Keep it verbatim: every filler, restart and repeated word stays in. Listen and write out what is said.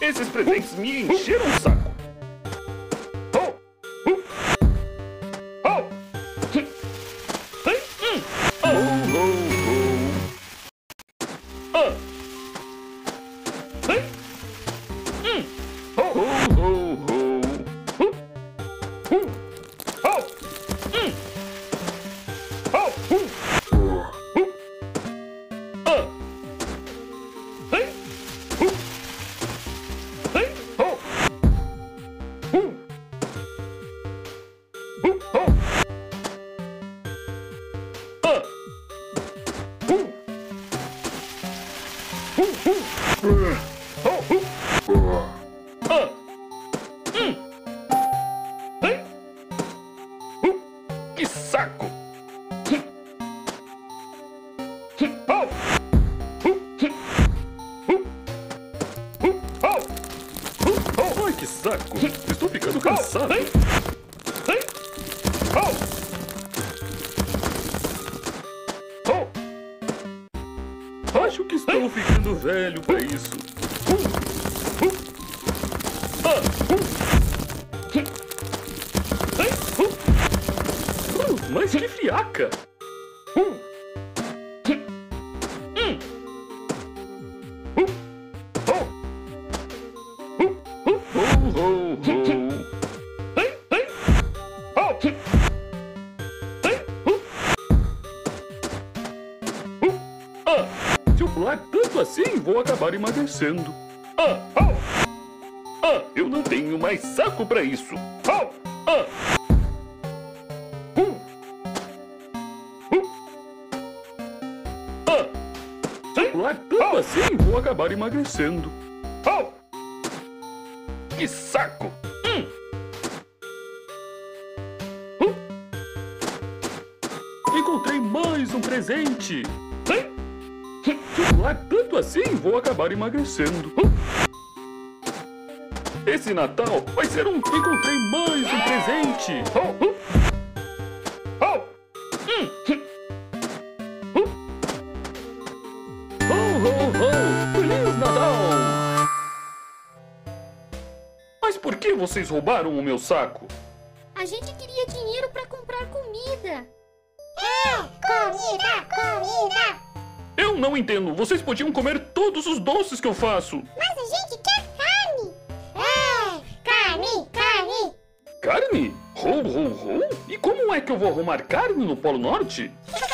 Esses presentes me encheram o saco. Oh! Uh! Oh! Hum! Hey! Hum! Oh! Oh! Oh! Ah! Hey! Hum! Oh! Oh! Oh! Oh! Uh! Uh! Oh! Hum! Oh! Uh! Uh! Ah! Hey! Uh! Hey! Oh! Uh! Uh! Oh! Ah! Uh! Uh! Uh! Oh! Uh! Ah! Hum! Hey! Uh! Que saco! Hum! Hum! Oh! Uh! Hum! Uh! Uh! Oh! Uh! Oh! Ai, que saco! Estou ficando cansado. Oh! Hey! Hey! Oh! Oh! Acho que estou ficando velho pra isso. Uh! Uh! Ah! Uh! Hum! Hey! Uh! Uh, mas que friaca! Uh! Hum! Hum! Uh! Oh! Uh! Uh! Oh, oh, Hum! Hum! oh. Hey! Hey! Oh! Hum! Hey! Uh! Uh! Ah! Se eu pular tanto assim, vou acabar emagrecendo. Ah! Oh! Ah! Eu não tenho mais saco pra isso! Oh! Ah! Uh! Uh! Ah! Se eu pular tanto assim, vou acabar emagrecendo. Oh! Que saco! Hum! Uh! Encontrei mais um presente. Hey! Hum! Se eu pular tanto assim, vou acabar emagrecendo. Uh! Esse Natal vai ser um... Encontrei mais um presente. Oh! Uh! Oh! Hum! Hum! Uh! Ho, ho, ho! Feliz Natal! Mas por que vocês roubaram o meu saco? A gente queria dinheiro pra comprar comida. É, comida, comida. Eu não entendo. Vocês podiam comer todos os doces que eu faço. Mas a gente quer carne. É, carne, carne. Carne? Ho, ho, ho? E como é que eu vou arrumar carne no Polo Norte?